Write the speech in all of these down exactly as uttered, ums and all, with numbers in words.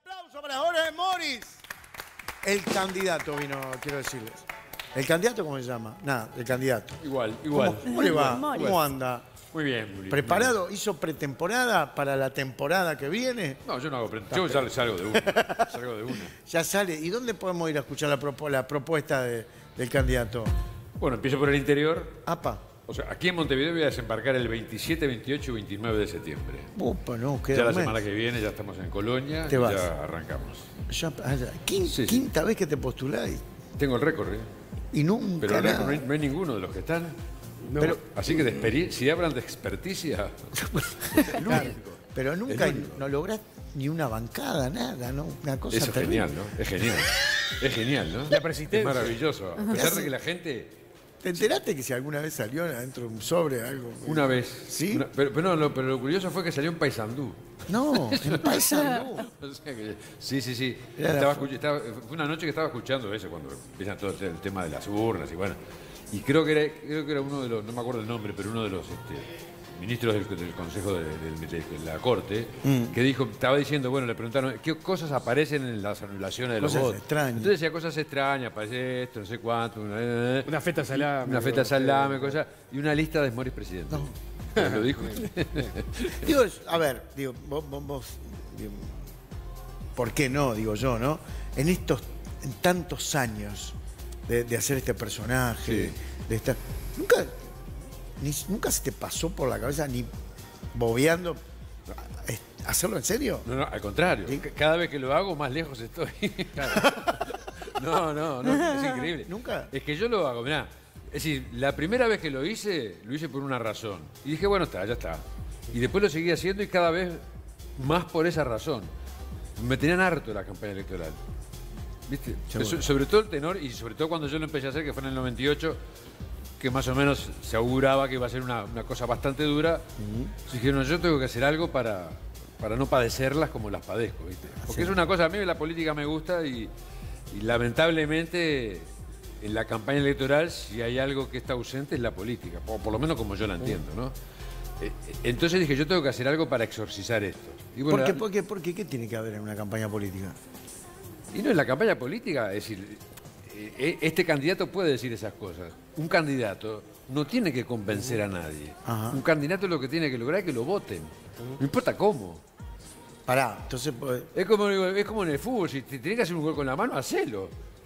aplauso para Jorge Moritz. El candidato vino, quiero decirles. ¿El candidato cómo se llama? Nada, el candidato. Igual, igual. ¿Cómo, cómo le va? Moritz. ¿Cómo anda? Muy bien, Juli. ¿Preparado? ¿Hizo pretemporada para la temporada que viene? No, yo no hago pretemporada. Yo salgo, salgo de una. Salgo de una. Ya sale. ¿Y dónde podemos ir a escuchar la, propo la propuesta de, del candidato? Bueno, empiezo por el interior. Apa. O sea, aquí en Montevideo voy a desembarcar el veintisiete, veintiocho y veintinueve de septiembre. Upa, no, queda Ya la un mes. semana que viene ya estamos en Colonia Te y vas. ya arrancamos. Ya, ah, ya. Quin- Sí, sí. Quinta vez que te postuláis. Tengo el récord, ¿eh? Y nunca Pero el récord nada. no hay, no hay ninguno de los que están. No. Pero- Así que de experiencia, si hablan de experticia, el único. Pero nunca El único. no lográs ni una bancada, nada, ¿no? Una cosa Eso es terrible. genial, ¿no? Es genial. Es genial, ¿no? La persistencia. Es maravilloso. A pesar de que la gente... ¿Te enteraste que si alguna vez salió adentro de un sobre algo? Una vez. ¿Sí? Una- pero, pero no, lo, pero lo curioso fue que salió en Paysandú. No, en Paysandú. O sea que- sí, sí, sí. Era la Estaba fo- escuch- estaba- fue una noche que estaba escuchando eso, cuando empiezan todo el tema de las urnas y bueno. Y creo que era, creo que era uno de los, no me acuerdo el nombre, pero uno de los este, ministros del, del Consejo de, de- de- de la Corte, Mm. que dijo, estaba diciendo, bueno, le preguntaron, ¿qué cosas aparecen en las anulaciones de los Cosas votos? extrañas. Entonces decía cosas extrañas, aparece esto, no sé cuánto, una, Una feta salame. una feta salame, cosas, y una lista de Moritz presidente. Lo dijo. Digo, es- a ver, digo, vos, vos- vos, digo, ¿por qué no? Digo yo, ¿no? En estos, en tantos años de, de hacer este personaje, Sí. de estar. Nunca, ni, nunca se te pasó por la cabeza ni bobeando eh, hacerlo en serio. No, no, al contrario. Sí. C- Cada vez que lo hago, más lejos estoy. No, no, no, es increíble. ¿Nunca? Es que yo lo hago, mirá. Es decir, la primera vez que lo hice, lo hice por una razón. Y dije, bueno, está, ya está. Y después lo seguí haciendo y cada vez más por esa razón. Me tenían harto la campaña electoral. ¿Viste? Seguro. So- sobre todo el tenor, y sobre todo cuando yo lo empecé a hacer, que fue en el noventa y ocho, que más o menos se auguraba que iba a ser una, una cosa bastante dura. Dije, no, yo tengo que hacer algo para, para no padecerlas como las padezco, ¿viste? Porque Sí. es una cosa, a mí la política me gusta y, y lamentablemente en la campaña electoral si hay algo que está ausente es la política, o por lo menos como yo la entiendo, ¿no? Eh, eh, Entonces dije, yo tengo que hacer algo para exorcizar esto. Y bueno, ¿Por qué, la- por qué, por qué? ¿Qué tiene que haber en una campaña política? y no, en la campaña política, es decir, eh, este candidato puede decir esas cosas. Un candidato no tiene que convencer a nadie. Ajá. Un candidato lo que tiene que lograr es que lo voten. No importa cómo. Pará, entonces. pues, Es como, es como en el fútbol, si te tenés que hacer un gol con la mano, hacelo.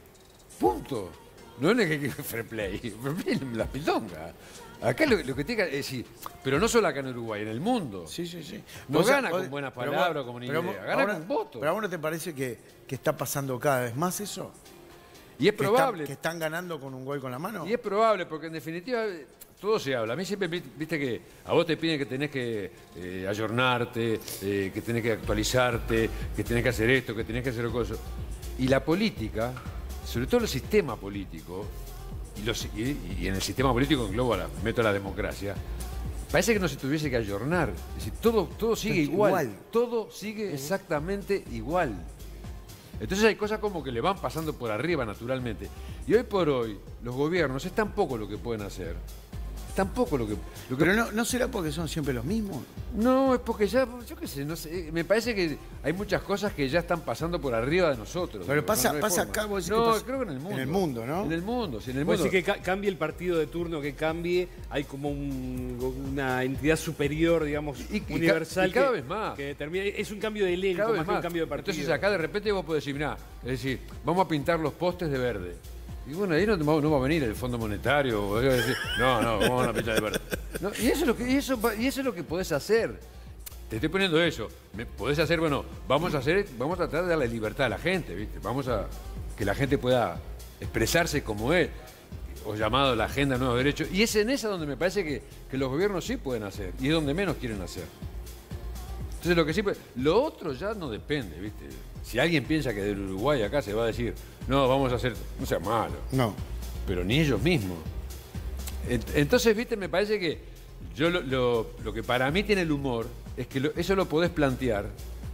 Punto. No es que que fair play, fair play es la pitonga. Acá lo, lo que tiene que es decir, pero no solo acá en Uruguay, en el mundo. Sí, sí, sí. No Vos- gana vos- con buenas pero palabras vos- o con una pero idea, vos- gana ahora- con votos. ¿Pero a vos no te parece que, que está pasando cada vez más eso? Y es Que probable. están, que están ganando con un gol con la mano. Y es probable, porque en definitiva eh, todo se habla. A mí siempre, vi- viste que a vos te piden que tenés que eh, ayornarte, eh, que tenés que actualizarte, que tenés que hacer esto, que tenés que hacer cosas. Y la política, sobre todo el sistema político, y, los- y- y en el sistema político englobo, la, meto a la democracia, parece que no se tuviese que ayornar. Es decir, todo, todo sigue Es igual. igual. Todo sigue exactamente igual. Entonces hay cosas como que le van pasando por arriba naturalmente. Y hoy por hoy, los gobiernos es tan poco lo que pueden hacer. Es tan poco lo que... Lo que Pero no, ¿no será porque son siempre los mismos? no, es porque ya, yo qué sé, no sé, me parece que hay muchas cosas que ya están pasando por arriba de nosotros. Pero No, pasa- no hay pasa forma. acá, vos decís No, que pasa- creo que en el mundo. en el mundo, ¿no? En el mundo, sí, en el Puede mundo. decir que ca- cambie el partido de turno, que cambie, hay como un- una entidad superior, digamos, Y- y ca- universal. y cada que- vez más. Que termina, es un cambio de elenco Cada más vez que un más. cambio de partido. Entonces acá de repente vos podés decir, mirá, es decir, vamos a pintar los postes de verde. Y bueno, ahí no, te va- no va a venir el Fondo Monetario, o va a decir, no, no, vamos a pintar de verde. No, y, eso es lo que, y, eso, va- y eso es lo que podés hacer. Te estoy poniendo eso. Me- podés hacer, bueno, vamos a hacer, vamos a tratar de darle libertad a la gente, ¿viste? Vamos a que la gente pueda expresarse como es, o llamado la Agenda de Nuevos Derechos. Y es en esa donde me parece que, que los gobiernos sí pueden hacer, y es donde menos quieren hacer. Entonces lo que sí puede- lo otro ya no depende, ¿viste? Si alguien piensa que del Uruguay acá se va a decir, no, vamos a hacer, no sea malo, No. pero ni ellos mismos. Ent- Entonces, ¿viste? Me parece que yo lo, lo- lo que para mí tiene el humor es que lo- eso lo podés plantear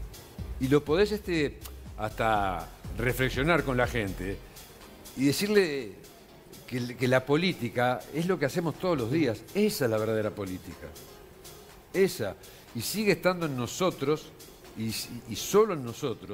y lo podés este, hasta reflexionar con la gente y decirle que, que la política es lo que hacemos todos los días. Esa es la verdadera política. Esa. Y sigue estando en nosotros y, y solo en nosotros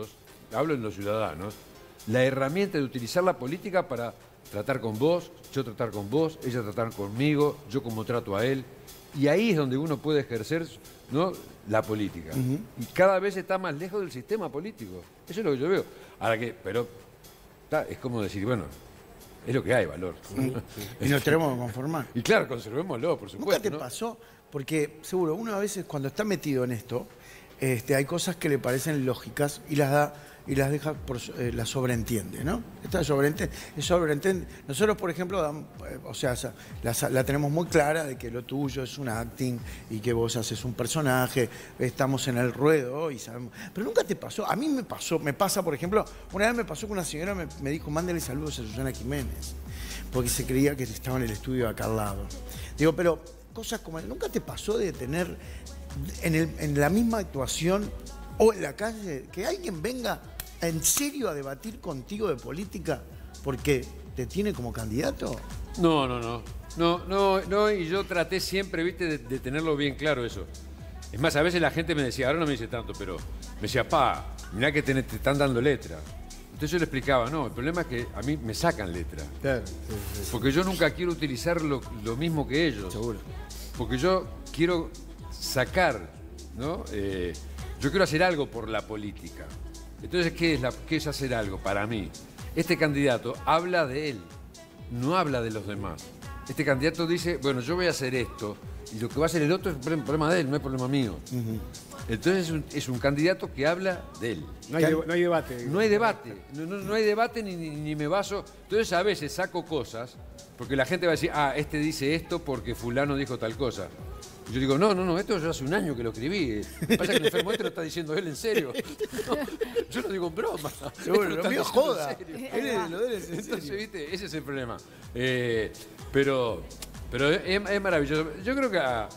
hablo en los ciudadanos, la herramienta de utilizar la política para tratar con vos, yo tratar con vos, ella tratar conmigo, yo como trato a él. Y ahí es donde uno puede ejercer, ¿no?, la política. Uh-huh. Y cada vez está más lejos del sistema político. Eso es lo que yo veo. Ahora que, pero está, es como decir, bueno, es lo que hay, valor. Sí, sí. Y nos tenemos que conformar. Y claro, conservémoslo, por supuesto. ¿Nunca te ¿no? pasó? Porque seguro, uno a veces cuando está metido en esto, este, hay cosas que le parecen lógicas y las da y las deja, por, eh, las sobreentiende, ¿no? Esta sobreentiende, sobreentiende. Nosotros, por ejemplo, damos, eh, o sea, la, la tenemos muy clara de que lo tuyo es un acting y que vos haces un personaje, estamos en el ruedo y sabemos. Pero nunca te pasó, a mí me pasó, me pasa, por ejemplo, una vez me pasó que una señora me, me dijo, mándale saludos a Susana Jiménez, porque se creía que estaba en el estudio acá al lado. Digo, pero cosas como, ¿nunca te pasó de tener en, el, en la misma actuación o en la calle que alguien venga en serio a debatir contigo de política porque te tiene como candidato? No, no, no. No, no, no, y yo traté siempre, viste, de, de tenerlo bien claro eso. Es más, a veces la gente me decía, ahora no me dice tanto, pero me decía, pa, mirá que te, te están dando letra. Entonces yo le explicaba, no, el problema es que a mí me sacan letra. Claro, sí, sí. Porque yo nunca quiero utilizar lo, lo mismo que ellos. Seguro. Porque yo quiero sacar, ¿no? Eh, yo quiero hacer algo por la política. Entonces, ¿qué es, la, ¿qué es hacer algo para mí? Este candidato habla de él, no habla de los demás. Este candidato dice, bueno, yo voy a hacer esto, y lo que va a hacer el otro es un problema de él, no es problema mío. Uh-huh. Entonces es un, es un candidato que habla de él. No hay, de, no hay debate. No hay debate, no, no, no hay debate ni, ni, ni me baso. Entonces a veces saco cosas, porque la gente va a decir, ah, este dice esto porque fulano dijo tal cosa. Y yo digo, no, no, no, esto yo hace un año que lo escribí. Lo que pasa es que el enfermo este lo está diciendo él en serio. No, yo lo digo en broma. Seguro, lo mío joda. Él es, lo de él es en Entonces, serio. ¿viste? Ese es el problema. Eh, pero pero es, es maravilloso. Yo creo que a,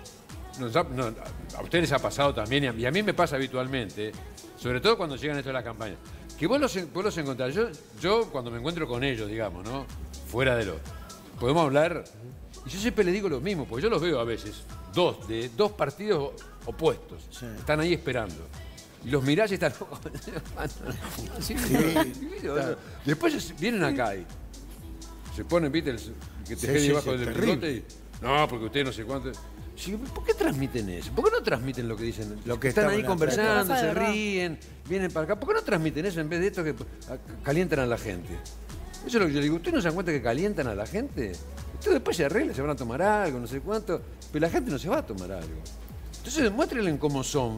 nos ha, no, a ustedes les ha pasado también, y a, y a mí me pasa habitualmente, sobre todo cuando llegan esto de la campaña, que vos los, vos los encontrás. Yo, yo cuando me encuentro con ellos, digamos, ¿no? Fuera de lo... Podemos hablar... Y yo siempre les digo lo mismo, porque yo los veo a veces, dos, de dos partidos opuestos. Sí. Están ahí esperando. Y los mirás y están... sí, sí, claro. Después vienen acá y se ponen, viste, el que te sí, quede sí, debajo sí, del terrible. bigote y... No, porque ustedes no sé cuánto... Sí, ¿por qué transmiten eso? ¿Por qué no transmiten lo que dicen? Lo que están ahí la conversando, se ríen, vienen para acá. ¿Por qué no transmiten eso en vez de esto que calientan a la gente? Eso es lo que yo digo. ¿Ustedes no se dan cuenta que calientan a la gente? Esto después se arregla, se van a tomar algo, no sé cuánto. Pero la gente no se va a tomar algo. Entonces demuéstrenle cómo son.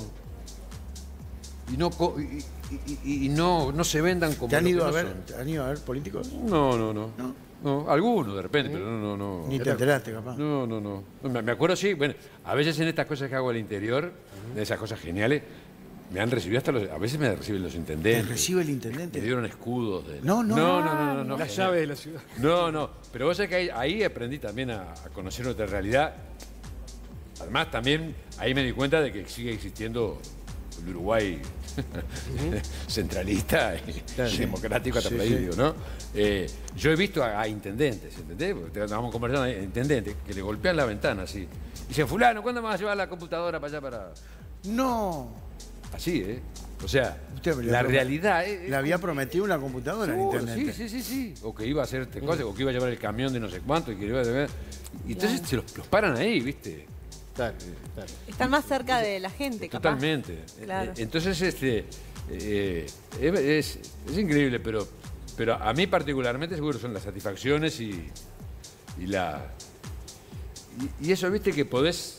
Y no, y, y, y no, no se vendan como ¿Te han ido lo a que ver, no son. ¿te han ido a ver políticos? No, no, no. ¿No? No, algunos de repente, ¿Eh? pero no, no, no. Ni te enteraste, capaz. No, no, no. Me, me acuerdo, sí, bueno, a veces en estas cosas que hago al interior, uh-huh. de esas cosas geniales, me han recibido hasta los... A veces me reciben los intendentes. ¿Te recibe el intendente? Me dieron escudos. De, no, no. No, no, no. no, no Las llaves de la ciudad. No, no. Pero vos sabés que ahí, ahí aprendí también a, a conocer otra realidad. Además, también ahí me di cuenta de que sigue existiendo el Uruguay uh-huh. centralista y claro, democrático hasta sí, sí. ¿no? Eh, yo he visto a, a intendentes, ¿entendés? Porque estábamos conversando, intendentes, que le golpean la ventana así. Y dicen, fulano, ¿cuándo me vas a llevar la computadora para allá para...? No. Así, ¿eh? O sea, la realidad... Es, le había prometido una computadora al intendente. Sí, sí, sí, sí. O que iba a hacer este uh-huh. cosa, o que iba a llevar el camión de no sé cuánto y que iba a llevar... Y entonces claro. se los, los paran ahí, ¿viste? Claro, claro. Están más cerca de la gente, capaz. Totalmente. Claro. Entonces, este, eh, es, es increíble, pero, pero a mí particularmente seguro son las satisfacciones y, y la... Y, y eso, viste, que podés...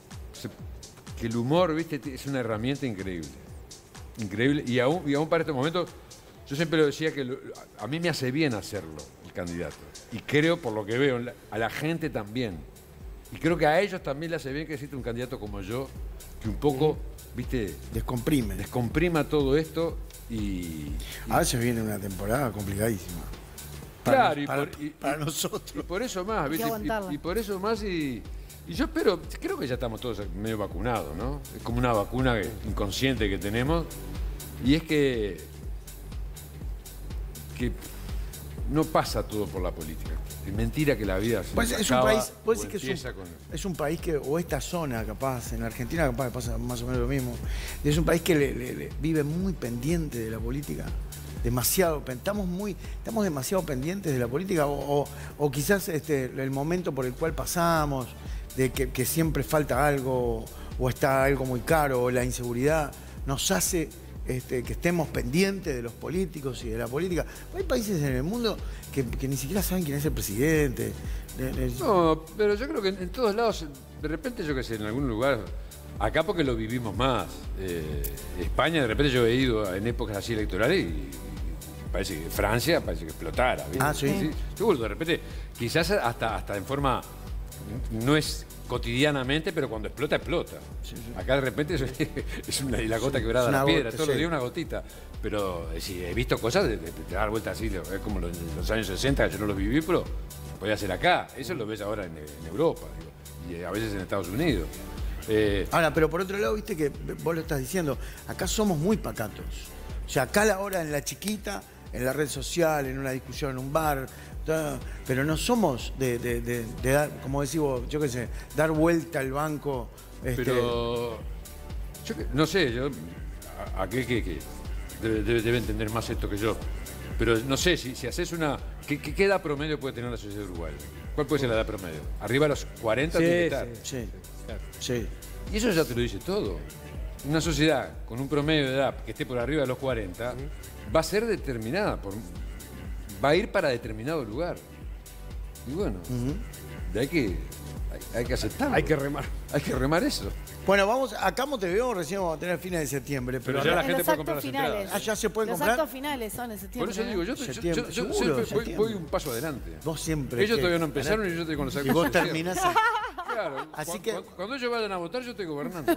Que el humor, viste, es una herramienta increíble. Increíble. Y aún, y aún para estos momentos, yo siempre lo decía que lo, a mí me hace bien hacerlo, el candidato. Y creo, por lo que veo, a la gente también. Y creo que a ellos también les hace bien que exista un candidato como yo, que un poco, viste... Descomprime. Descomprima todo esto y... y... A veces viene una temporada complicadísima. Claro, y para, por, y, para nosotros. Y por eso más, ¿viste? Y, y por eso más y... Y yo espero, creo que ya estamos todos medio vacunados, ¿no? Es como una vacuna inconsciente que tenemos. Y es que... que no pasa todo por la política. Es mentira que la vida se Pues es un acaba país, o puedo decir que es empieza un, con- es un país que, o esta zona capaz, en Argentina capaz que pasa más o menos lo mismo, es un país que le- le- le vive muy pendiente de la política, demasiado, pen- estamos muy, estamos demasiado pendientes de la política, o, o- o quizás este, el momento por el cual pasamos, de que, que siempre falta algo, o está algo muy caro, o la inseguridad, nos hace este, que estemos pendientes de los políticos y de la política. Hay países en el mundo que, que ni siquiera saben quién es el presidente. De- de- No, pero yo creo que en, en todos lados, de repente, yo qué sé, en algún lugar, acá porque lo vivimos más. Eh, España, de repente yo he ido en épocas así electorales y, y parece que Francia parece que explotara. ¿viste? Ah, ¿sí? Seguro, de repente, quizás hasta, hasta en forma, no es cotidianamente, pero cuando explota, explota. Acá de repente es, es una, la gota quebrada de una la piedra, gota, todos los sí. días una gotita. Pero eh, sí, he visto cosas de, de- de dar vueltas así, es como los, los años sesenta, que yo no los viví, pero podía ser acá. Eso lo ves ahora en, en Europa, digo, y a veces en Estados Unidos. Eh, Ahora, pero por otro lado, viste que vos lo estás diciendo, acá somos muy pacatos. O sea, acá a la hora en la chiquita, en la red social, en una discusión en un bar, ta, pero no somos de, de- de- de dar, como decís vos, yo qué sé, dar vuelta al banco. este, Pero yo que- no sé, yo a, a qué, qué- qué, debe, debe- debe entender más esto que yo. Pero no sé, si, si haces una. ¿qué, qué- qué edad promedio puede tener la sociedad uruguaya? ¿Cuál puede ser la edad promedio? Arriba de los cuarenta Sí, tiene que estar. sí. Sí, Claro. sí. Y eso ya te lo dice todo. Una sociedad con un promedio de edad que esté por arriba de los cuarenta va a ser determinada, por, va a ir para determinado lugar. Y bueno, de ahí que, hay, hay que aceptarlo. Hay que remar. Hay que remar eso. Bueno, vamos, acá en Montevideo recién vamos a tener fines de septiembre, pero, Pero ya la En gente los puede actos comprar las finales. entradas. Ah, ¿ya se pueden Los comprar? actos finales son en septiembre. Por eso digo, yo, yo- yo- Septiembre, yo- yo seguro, siempre voy, septiembre. voy un paso adelante. vos siempre. Ellos que- todavía no empezaron y yo estoy con los Y actos vos finales. terminás. Claro. Así Cu- que- cu- Cuando ellos vayan a votar, yo estoy gobernando.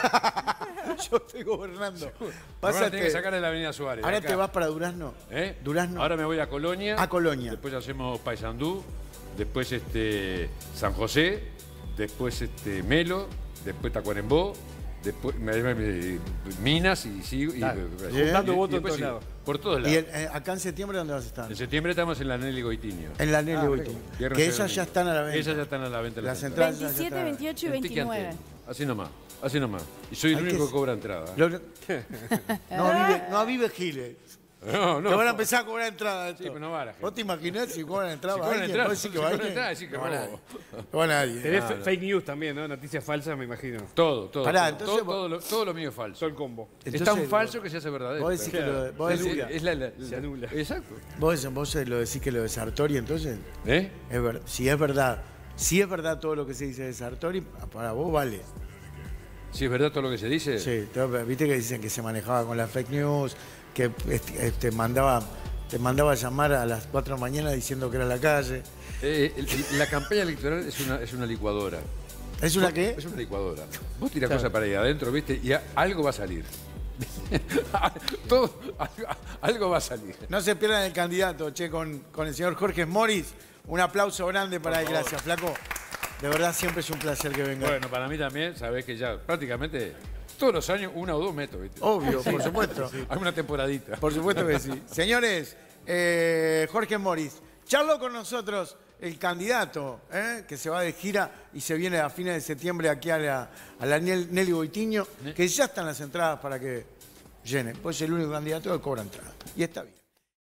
Yo estoy gobernando. Ahora Pasa tenés que sacar en la Avenida Suárez. ahora acá. te vas para Durazno. ¿Eh? Durazno. Ahora me voy a Colonia. A Colonia. Después hacemos Paysandú. Después este, San José. Después este, Melo. Después Tacuarembó. Después me- me- me- Minas y sigo. y- Claro, y- juntando y- y votos en después todos sigo. lados. Por todos Y lados. el- eh, acá en septiembre, ¿dónde vas a estar? En septiembre estamos en la Nelly Goitinio. En la Nelly Ah, Goitín. Viernes Que y esas domingo. ya están a la venta. Esas ya están a la venta. Las entradas. entradas ya veintisiete, están. veintiocho y En Tique veintinueve. Ante. Así nomás. Así nomás. Y soy el Hay único que- que cobra entrada. Lo- no vive, no vive Giles. No, no. Te van a empezar a cobrar entrada. Sí, pero no va la gente. ¿Vos te imaginás si cobran entrada? Si a cobran alguien? entrada, ¿Vos decís si que va cobran alguien? entrada, decís que No va robo. nadie. No va nadie. Tenés Ah, fe- no. fake news también, ¿no? Noticias falsas, me imagino. Todo, todo. Pará, todo, entonces todo, vos- todo lo, todo lo mío es falso. Todo el combo. es Entonces, tan falso que se hace verdadero. Vos decís que lo, vos Es- decís, es- es la- la- Se anula. Exacto. vos, vos lo decís que lo de Sartori, entonces, ¿Eh? es ver- si es verdad, si es verdad todo lo que se dice de Sartori, para vos vale. Si es verdad todo lo que se dice. Sí, te- viste que dicen que se manejaba con las fake news, que este, este, mandaba, te mandaba a llamar a las cuatro de la mañana diciendo que era la calle. Eh, el- el- la campaña electoral es una, es una licuadora. ¿Es una qué? Es una licuadora. Vos tirás cosas para ahí adentro, ¿viste? Y a- algo va a salir. Todo, algo, algo va a salir. No se pierdan el candidato, che, con, con el señor Jorge Moris. Un aplauso grande para él. Gracias, flaco. De verdad, siempre es un placer que venga. Bueno, para mí también, sabés que ya prácticamente todos los años una o dos meto, ¿viste? Obvio, por supuesto. Alguna temporadita. Por supuesto que sí. Señores, eh, Jorge Moris, charló con nosotros el candidato eh, que se va de gira y se viene a fines de septiembre aquí a la, a la Nel- Nelly Goitiño, que ya están las entradas para que llenen. Pues es el único candidato que cobra entrada. Y está bien.